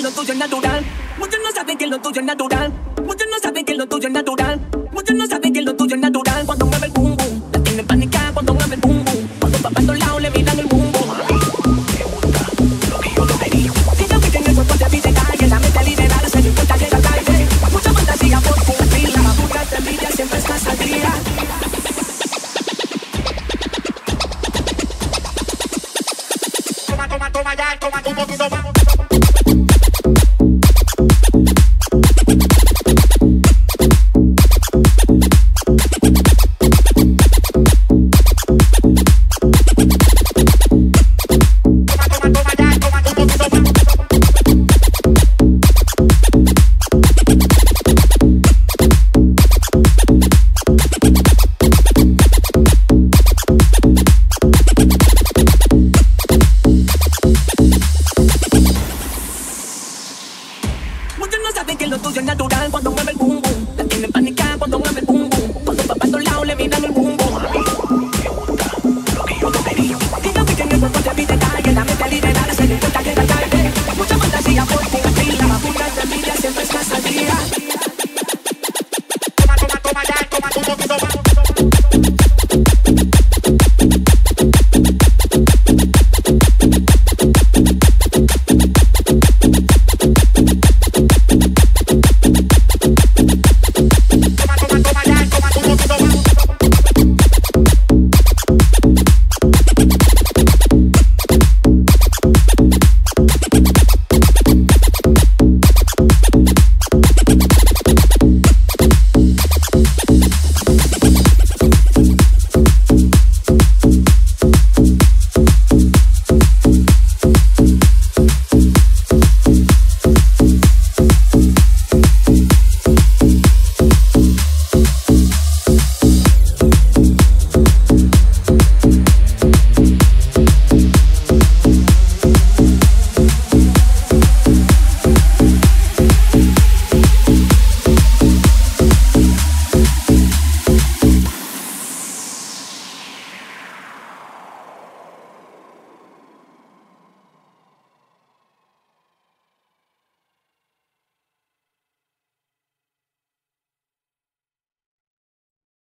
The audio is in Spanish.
lo tuyo es natural. Muchos no saben que lo tuyo es natural. Muchos no saben que lo tuyo es natural. Muchos no saben que lo tuyo es natural. Cuando mueve el boom boom, la tienen pánica cuando mueve el boom boom. Cuando va para todos lados le miran el boom boom. Me gusta lo que yo lo pedí. Si yo que tengo el cuerpo de visita y en la mente liberarse, no importa llegar tarde. Mucha fantasía por cumplir. La burla de envidia siempre estás al día. Toma ya, toma un poquito más. Muchos no saben que lo tuyo es natural. Cuando mueve el